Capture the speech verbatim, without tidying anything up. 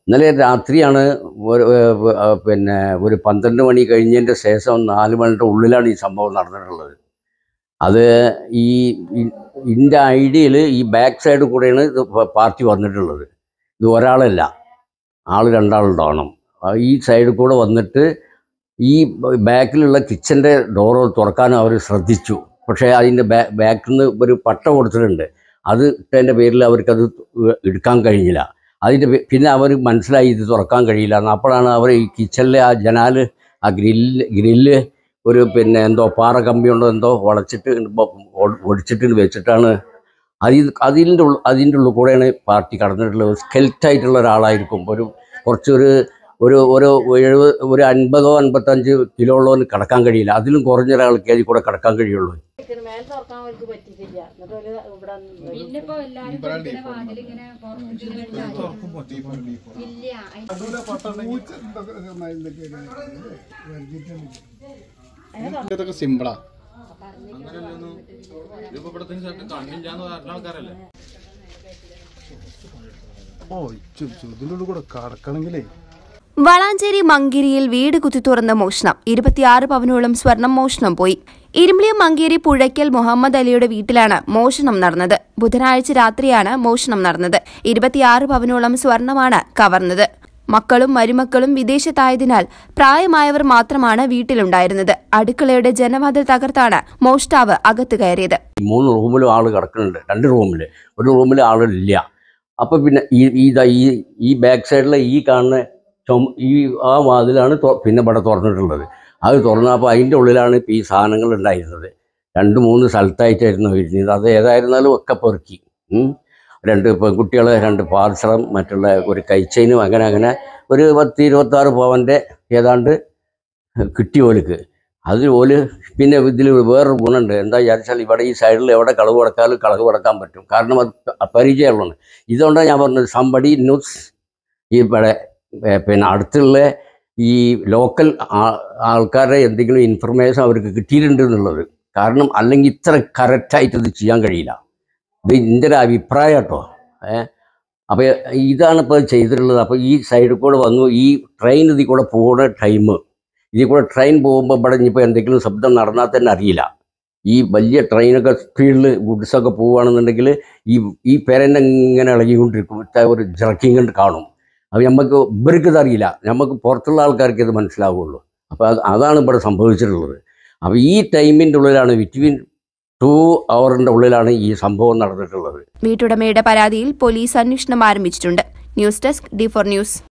ഇന്നലെ രാത്രിയാണ് പിന്നെ ഒരു പന്ത്രണ്ട് മണി കഴിഞ്ഞതിൻ്റെ ശേഷം നാല് മണിയുടെ ഉള്ളിലാണ് ഈ സംഭവം നടന്നിട്ടുള്ളത്. അത് ഈ ഇതിൻ്റെ ഐഡിയയിൽ ഈ ബാക്ക് സൈഡ് കൂടെയാണ് ഇത് പാർട്ടി വന്നിട്ടുള്ളത്. ഇത് ഒരാളല്ല, ആൾ രണ്ടാളുണ്ടാവണം. ഈ സൈഡിൽ കൂടെ വന്നിട്ട് ഈ ബാക്കിലുള്ള കിച്ചൻ്റെ ഡോറ് തുറക്കാൻ അവർ ശ്രദ്ധിച്ചു. പക്ഷേ അതിൻ്റെ ബാ ബാക്കിൽ നിന്ന് ഒരു പട്ട കൊടുത്തിട്ടുണ്ട്. അത് ഇട്ടതിൻ്റെ പേരിൽ അവർക്കത് എടുക്കാൻ കഴിഞ്ഞില്ല. അതിൻ്റെ പിന്നെ അവർ മനസ്സിലായി ഇത് തുറക്കാൻ കഴിയില്ല. അപ്പോഴാണ് അവർ ഈ കിച്ചണിലെ ആ ജനാല് ആ ഗ്രില്ല് ഗ്രില്ല് ഒരു പിന്നെ എന്തോ പാറ കമ്പി കൊണ്ടോ എന്തോ വളച്ചിട്ട് ഒടിച്ചിട്ട് വെച്ചിട്ടാണ് അതിൽ അതിൻ്റെ ഉള്ളിൽ അതിൻ്റെ ഉള്ളിൽ കൂടെയാണ് പാർട്ടി കടന്നിട്ടുള്ളത്. സ്കെൽറ്റായിട്ടുള്ള ഒരാളായിരിക്കും. ഒരു കുറച്ചൊരു ഒരു ഒരു എഴുപത് ഒരു അൻപതോ അൻപത്തഞ്ച് കിലോ ഉള്ളവന് കടക്കാൻ കഴിയില്ല. അതിലും കുറഞ്ഞ ഒരാൾക്ക് അതിൽ കൂടെ കടക്കാൻ കഴിയുള്ളൂ. സിമ്പിളാ വളാഞ്ചേരി മങ്കേരിയിൽ വീട് കുത്തിത്തുറന്ന മോഷണം. ഇരുപത്തിയാറ് പവനോളം സ്വർണം മോഷണം പോയി. ഇരുമ്പിളിയം മങ്കേരി പുഴയ്ക്കൽ മുഹമ്മദ് അലിയുടെ വീട്ടിലാണ് മോഷണം നടന്നത്. ബുധനാഴ്ച രാത്രിയാണ് മോഷണം നടന്നത്. ഇരുപത്തിയാറ് പവനോളം സ്വർണമാണ് കവർന്നത്. മക്കളും മരുമക്കളും വിദേശത്തായതിനാൽ പ്രായമായവർ മാത്രമാണ് വീട്ടിലുണ്ടായിരുന്നത്. അടുക്കളയുടെ ജനവാതിൽ തകർത്താണ് മോഷ്ടാവ് അകത്ത് കയറിയത്. മൂന്ന് റൂമിലും ആൾ കിടക്കുന്നുണ്ട്. രണ്ട് റൂമിൽ ഒരു റൂമിൽ ആളില്ല. അപ്പം പിന്നെ ഈ ഈ ഈ ബാക്ക് സൈഡിലെ ഈ കാണുന്ന ഈ ആ വാതിലാണ് പിന്നെ ഇവിടെ തുറന്നിട്ടുള്ളത്. അത് തുറന്നപ്പോൾ അതിൻ്റെ ഉള്ളിലാണ് ഇപ്പോൾ ഈ സാധനങ്ങൾ ഉണ്ടായിരുന്നത്. രണ്ട് മൂന്ന് സ്ഥലത്തായിട്ടായിരുന്നു ഇരുന്നത്. അത് ഏതായിരുന്നാലും ഒക്കെ പെറുക്കി. രണ്ട് പെൺകുട്ടികളെ രണ്ട് പാർസറും മറ്റുള്ള ഒരു കൈച്ചൈനും അങ്ങനെ അങ്ങനെ ഒരു പത്ത് ഇരുപത്താറ് പവൻ്റെ ഏതാണ്ട് കിട്ടി ഓലിക്ക്. അത് ഓല് പിന്നെ ഇതിൽ വേറൊരു ഗുണമുണ്ട്. എന്താ വിചാരിച്ചാൽ ഇവിടെ ഈ സൈഡിൽ എവിടെ കളവ് കിടക്കാനും കളവ് കിടക്കാൻ പറ്റും. കാരണം അത് പരിചയമുള്ളതാണ്. ഇതുകൊണ്ടാണ് ഞാൻ പറഞ്ഞത് സംബടി ന്യൂസ് ഈ ഇവിടെ പിന്നെ അടുത്തുള്ള ഈ ലോക്കൽ ആൾക്കാരുടെ എന്തെങ്കിലും ഇൻഫർമേഷൻ അവർക്ക് കിട്ടിയിട്ടുണ്ട് എന്നുള്ളത്. കാരണം അല്ലെങ്കിൽ ഇത്ര കറക്റ്റായിട്ട് ഇത് ചെയ്യാൻ കഴിയില്ല. ഇത് എൻ്റെ ഒരു അഭിപ്രായം കേട്ടോ. ഏഹ് അപ്പോൾ ഇതാണ് ഇപ്പോൾ ചെയ്തിട്ടുള്ളത്. അപ്പോൾ ഈ സൈഡിൽ കൂടെ വന്നു. ഈ ട്രെയിൻ ഇതിൽ കൂടെ പോകുന്ന ടൈം ഇതിൽ കൂടെ ട്രെയിൻ പോകുമ്പോൾ ഇവിടെ ഇനിയിപ്പോൾ എന്തെങ്കിലും ശബ്ദം നടന്നാൽ തന്നെ അറിയില്ല. ഈ വലിയ ട്രെയിനൊക്കെ സ്പീഡിൽ ഗുഡ്സൊക്കെ പോവുകയാണെന്നുണ്ടെങ്കിൽ ഈ ഈ പേരന്നെ ഇങ്ങനെ ഇളകിക്കൊണ്ടിരിക്കും. ഒരു ജർക്കിങ് കൊണ്ട് കാണും. അപ്പോൾ നമുക്ക് ഇവർക്കിത് അറിയില്ല. നമുക്ക് പുറത്തുള്ള ആൾക്കാർക്ക് ഇത് മനസ്സിലാവുള്ളൂ. അപ്പോൾ അത് അതാണ് ഇവിടെ സംഭവിച്ചിട്ടുള്ളത്. അപ്പോൾ ഈ ടൈമിൻ്റെ ഉള്ളിലാണ് ബിറ്റ്വീൻ ടു അവറിൻ്റെ ഉള്ളിലാണ് ഈ സംഭവം നടന്നിട്ടുള്ളത്. വീട്ടുടമയുടെ പരാതിയിൽ പോലീസ് അന്വേഷണം ആരംഭിച്ചിട്ടുണ്ട്. News desk D four news.